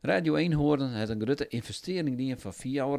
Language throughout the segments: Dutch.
Radio Eenhoorn heeft een grote investering die van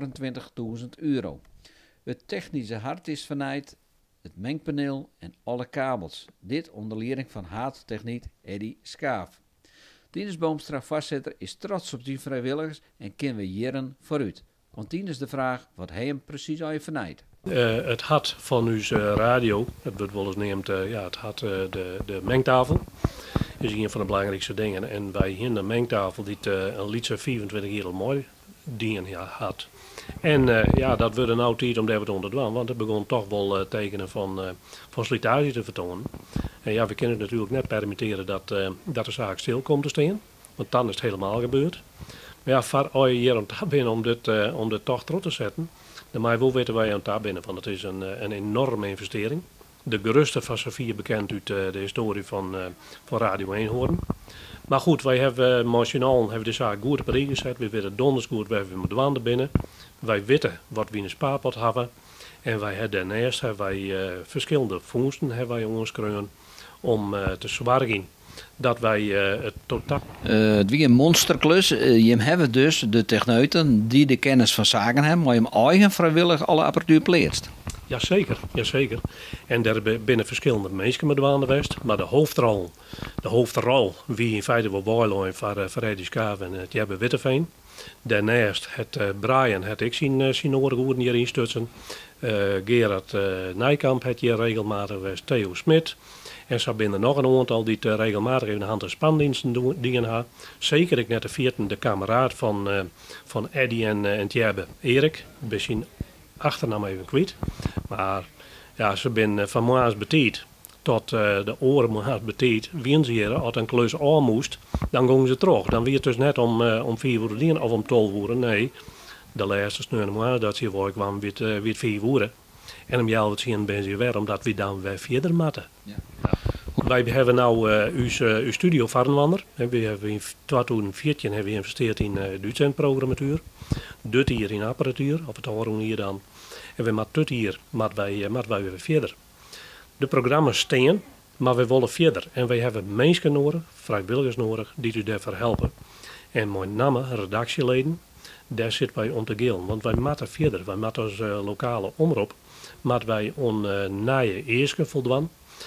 €24.000. Het technische hart is vernaaid, het mengpaneel en alle kabels. Dit onder leiding van haatstechniek Eddy Schaaf. Tinus Boomstra, voorzitter, is trots op zijn vrijwilligers en kunnen we jaren vooruit. Want Tinus de vraag wat hij hem precies al vernaaid. Het hart van uw radio, het wordt wel eens neemt, het hart, de mengtafel, is een van de belangrijkste dingen. En wij in de mengtafel die een liedje 24 jaar mooi dingen had. En dat wordt nou tijd om daar wat onder te doen, want het begon toch wel tekenen van slijtage te vertonen. En ja, we kunnen het natuurlijk net permitteren dat de zaak stil komt te staan, want dan is het helemaal gebeurd. Maar ja, voor je hier aan tafel binnen om dit toch terug te zetten, dan moet je wel weten waar je aan tafel binnen, want het is een enorme investering. De gerusten van Sofie bekend uit de historie van Radio Eenhoorn. Maar goed, wij hebben emotioneel de zaak goed op een rij gezet. We weten donders goed waar we met wanden binnen. Wij weten wat we in een spaarpot hebben. En wij hebben daarnaast verschillende fondsen hebben wij ons kreun om te zorgen dat wij het totaal... Het wie een monsterklus. Je hebben dus de techneuten die de kennis van zaken hebben, maar je hem eigen vrijwillig alle apparatuur pleert. Jazeker. En daar binnen verschillende mensen met de west, maar de hoofdrol wie in feite wel bijlooien voor Eddy Schaaf en het Jebbe Witteveen. Daarnaast het Brian het ik zien oren hier instutsen. Gerard Nijkamp het hier regelmatig was, Theo Smit. En zo binnen nog een aantal die het regelmatig in de hand- en spandiensten dingen hebben. Zeker ik net de vierde, de kameraad van Eddy en Tjebbe, Erik. We zien achternaam even kwijt. Maar ja, ze zijn van maas betiet tot de oren maas betiet. Wien ze hier, als een klus aan moest, dan gingen ze terug. Dan weer het dus net om 4 uur of om 12 uur. Nee, de laatste sneeuw maas dat ze hier kwam weer 4 uur. En om jou het zien ben ze weer, omdat we dan weer verder moeten. Ja. Wij hebben nu uw studio Varnwander. We hebben in 2014 hebben we geïnvesteerd in de uitzendprogrammatuur. Dit hier in apparatuur, of het horen hier dan. En we maken dit hier, maar wij weer verder. De programma's staan, maar we willen verder. En wij hebben mensen nodig, vrijwilligers nodig, die u daarvoor helpen. En mijn naam, redactieleden, daar zitten wij om te gillen. Want wij maken verder. Wij maken als lokale omroep, maar wij nieuwe eerste voldoen.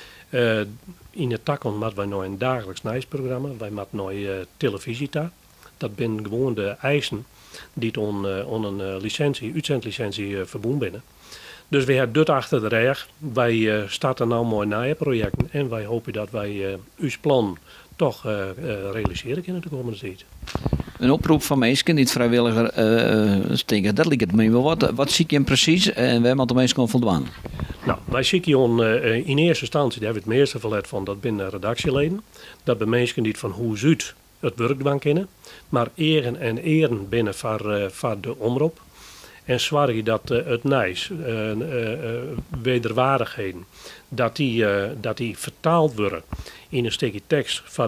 In de takken maken wij nog een dagelijks nieuwsprogramma. Wij maken nog televisie daar. Dat zijn gewoon de eisen die on een uitzendlicentie verbonden binnen. Dus we hebben dit achter de rug. Wij starten nu mooi nieuwe projecten en wij hopen dat wij uw plan toch realiseren kunnen de komende tijd. Een oproep van mensen die het vrijwilliger steken, dat lijkt het me wel. Wat zie je hem precies en waar moet de mensen kunnen voldoen? Nou, wij zien in eerste instantie, daar hebben we het meeste verlet van, dat binnen redactieleden. Dat bij mensen die van hoe uit het werk kennen, maar eren binnen voor de omroep. En zorg je dat het nijs, wederwaardigheden, dat die vertaald worden in een stukje tekst van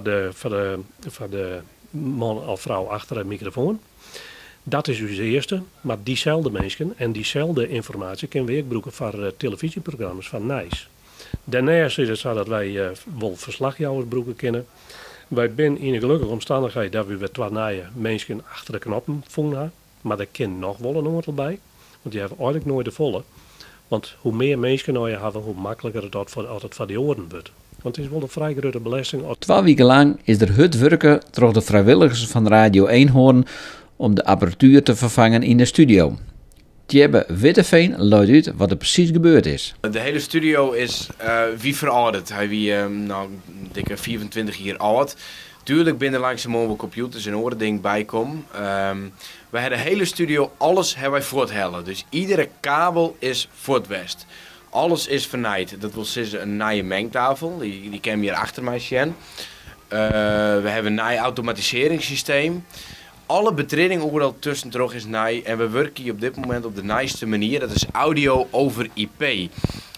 de man of vrouw achter een microfoon. Dat is dus de eerste, maar diezelfde mensen en diezelfde informatie kunnen we ook gebruiken voor televisieprogramma's van nijs. Daarnaast is het zo dat wij wel verslagjouwers gebruiken kunnen. Wij zijn in een gelukkige omstandigheid dat we weer 2 nieuwe mensen achter de knoppen vonden. Maar daar kan nog wel een aantal bij. Want die hebben eigenlijk nooit de volle. Want hoe meer mensen je hebben, hoe makkelijker het altijd voor die oren wordt. Want het is wel een vrij grote belasting. 2 weken lang is er hut werken door de vrijwilligers van Radio Eenhoorn om de apparatuur te vervangen in de studio. Tjebbe Witteveen luidt uit wat er precies gebeurd is. De hele studio is wie verouderd. Hij wie dikke 24 jaar oud. Tuurlijk binnen langzamerhand wel computers en andere dingen bijkomen. Wij hebben de hele studio, alles hebben wij voorthellen. Dus iedere kabel is voortwest. Alles is vernaaid. Dat wil zeggen een nieuwe mengtafel. Die kan hier achter mij zien. We hebben een nieuw automatiseringssysteem. Alle betreding overal tussen is nieuw. En we werken hier op dit moment op de nieuwste manier. Dat is audio over IP.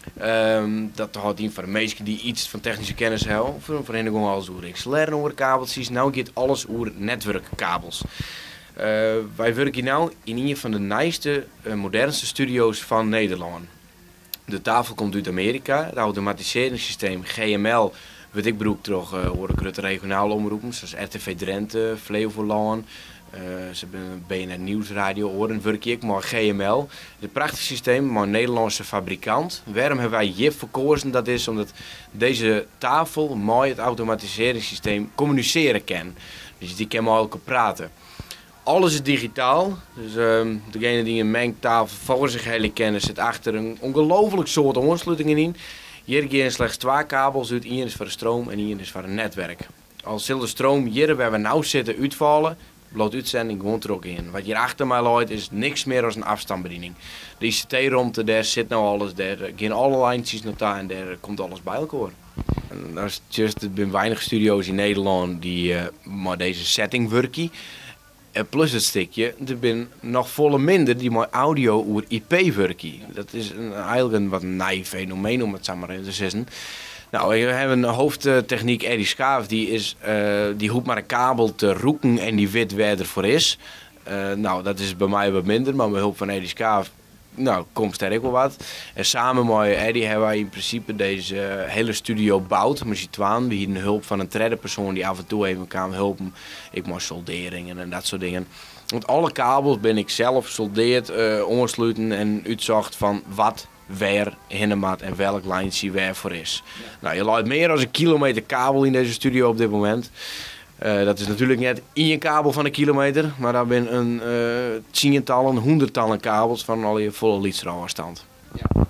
Dat houdt in voor mensen die iets van technische kennis hebben. Voor hen gewoon alles over XLR over kabeltjes. Nou gaat alles over netwerkkabels. Wij werken nu in een van de nieuwste, modernste studio's van Nederland. De tafel komt uit Amerika. Het automatiseringssysteem GML wordt ik beroep door de regionale omroepen, zoals RTV Drenthe, Flevoland, Ze hebben een BNR Nieuwsradio oren, werk ik maar GML. Het is een prachtig systeem, maar een Nederlandse fabrikant. Waarom hebben wij JIF verkozen? Dat is omdat deze tafel mooi het automatiseringssysteem communiceren kan. Dus die kan met elkaar praten. Alles is digitaal. Dus degene die een mengtafel voor zich hele kennen zit achter een ongelooflijk soort aansluitingen in. Hier gaan slechts 2 kabels uit. Eén is voor de stroom en één is voor het netwerk. Als de stroom hier waar we nou zitten uitvallen, bloot uitzending gewoon er ook in. Wat hier achter mij loopt is niks meer dan een afstandsbediening. De ICT-ruimte, daar zit nou alles, daar gaan alle lijntjes naar daar en daar komt alles bij elkaar. En er zijn weinig studio's in Nederland die maar deze setting werken. Plus het stukje, er zijn nog volle minder die met audio over IP werken. Dat is eigenlijk een wat nieuw fenomeen om het zo maar even te zeggen. Nou, we hebben een hoofdtechniek Eddie Schaaf, die hoeft maar een kabel te roeken en die weet waar ervoor is. Nou, dat is bij mij wat minder, maar met hulp van Eddie Schaaf komt sterk wel wat. En samen met Eddie hebben wij in principe deze hele studio gebouwd. Maar je twaan, we hier de hulp van een derde persoon die af en toe even kan helpen. Ik moest solderingen en dat soort dingen. Want alle kabels ben ik zelf soldeerd, ongesluiten en uitzocht van wat, waar, hindermaat en welk lijntje waar voor is. Ja. Nou, je laat meer dan 1 kilometer kabel in deze studio op dit moment. Dat is natuurlijk net 1 kabel van 1 kilometer, maar daar ben een tientallen, 100-tallen kabels van al je volle liedstraalafstand. Ja.